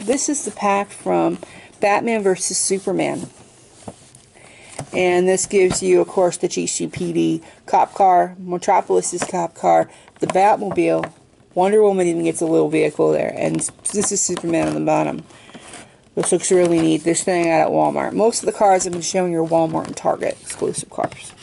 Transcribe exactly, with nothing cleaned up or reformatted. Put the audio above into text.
this is the pack from Batman versus Superman. And this gives you, of course, the G C P D cop car, Metropolis's cop car, the Batmobile. Wonder Woman even gets a little vehicle there. And this is Superman on the bottom. This looks really neat. This thing out at Walmart. Most of the cars I've been showing you are Walmart and Target exclusive cars.